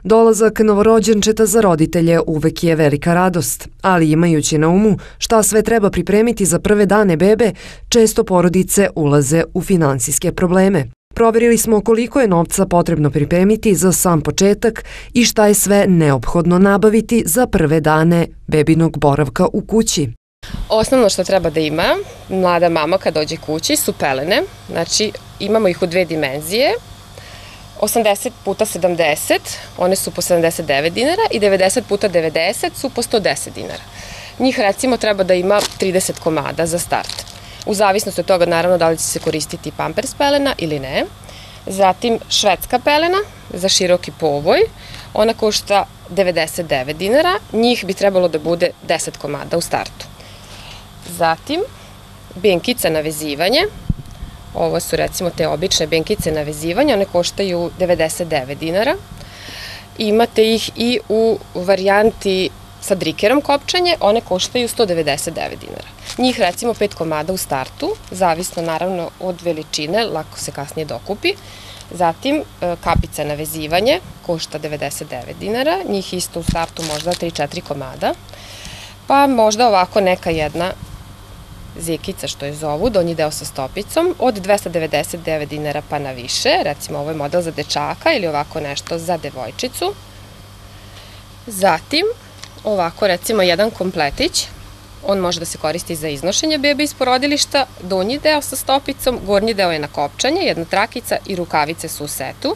Dolazak novorođenčeta za roditelje uvek je velika radost, ali imajući na umu šta sve treba pripremiti za prve dane bebe, često porodice ulaze u finansijske probleme. Proverili smo koliko je novca potrebno pripremiti za sam početak i šta je sve neophodno nabaviti za prve dane bebinog boravka u kući. Osnovno što treba da ima mlada mama kad dođe kući su pelene, znači imamo ih u dve dimenzije, 80 puta 70, one su po 79 dinara i 90 puta 90 su po 110 dinara. Njih recimo treba da ima 30 komada za start. U zavisnosti od toga naravno da li će se koristiti pampers pelena ili ne. Zatim švedska pelena za široki povoj, ona košta 99 dinara, njih bi trebalo da bude 10 komada u startu. Zatim benkice na vezivanje, ovo su recimo te obične benkice na vezivanje, one koštaju 99 dinara. Imate ih i u varijanti sa drikerom kopčanje, one koštaju 199 dinara. Njih recimo 5 komada u startu, zavisno naravno od veličine, lako se kasnije dokupi. Zatim kapica na vezivanje košta 99 dinara, njih isto u startu možda 3-4 komada. Pa možda ovako neka jedna zekica što je zovu, donji deo sa stopicom, od 299 dinara pa na više, recimo ovo je model za dečaka ili ovako nešto za devojčicu. Zatim, ovako recimo jedan kompletić, on može da se koristi za iznošenje bebe iz porodilišta, donji deo sa stopicom, gornji deo je na kopčanje, jedna trakica i rukavice su u setu.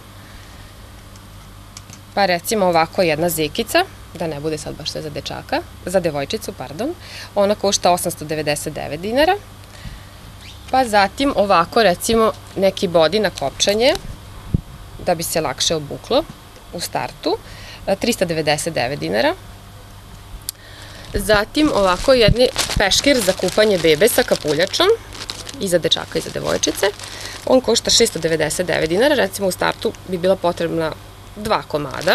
Pa recimo ovako jedna zekica, da ne bude sad baš sve za dečaka, za devojčicu, pardon, ona košta 899 dinara. Pa zatim ovako recimo neki bodi na kopčanje, da bi se lakše obuklo u startu, 399 dinara. Zatim ovako jedni peškir za kupanje bebe sa kapuljačom, i za dečaka i za devojčice. On košta 699 dinara, recimo u startu bi bila potrebna 2 komada.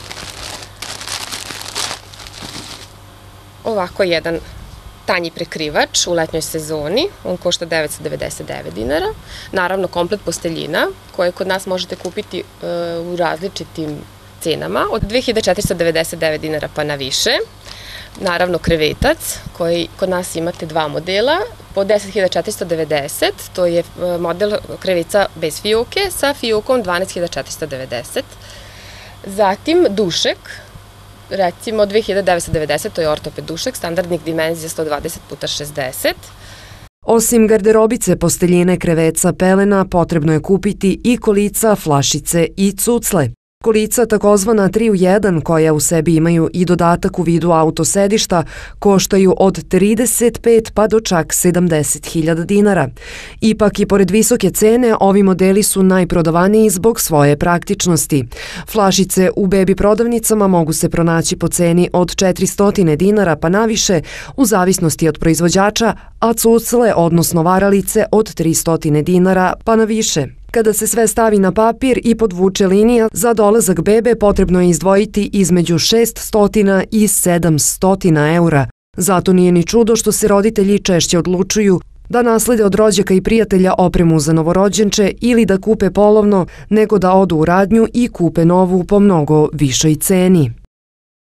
Ovako jedan tanji prekrivač u letnjoj sezoni, on košta 999 dinara. Naravno komplet posteljina koje kod nas možete kupiti u različitim cenama, od 2499 dinara pa na više. Naravno krevetac koji kod nas imate dva modela, po 10.490, to je model kreveca bez fijuke sa fijukom 12.490. Zatim dušek, recimo 2990, to je ortoped dušek, standardnih dimenzija 120x60. Osim garderobice, posteljine, kreveca, pelena, potrebno je kupiti i kolica, flašice i cucle. Kolica, takozvana 3 u 1, koja u sebi imaju i dodatak u vidu autosedišta, koštaju od 35 pa do čak 70.000 dinara. Ipak i pored visoke cene, ovi modeli su najprodavaniji zbog svoje praktičnosti. Flašice u bebi prodavnicama mogu se pronaći po ceni od 400 dinara pa naviše, u zavisnosti od proizvođača, a cucle, odnosno varalice, od 300 dinara pa na više. Kada se sve stavi na papir i podvuče linija, za dolazak bebe potrebno je izdvojiti između 600 i 700 eura. Zato nije ni čudo što se roditelji češće odlučuju da naslede od rođaka i prijatelja opremu za novorođenče ili da kupe polovno, nego da odu u radnju i kupe novu po mnogo višoj ceni.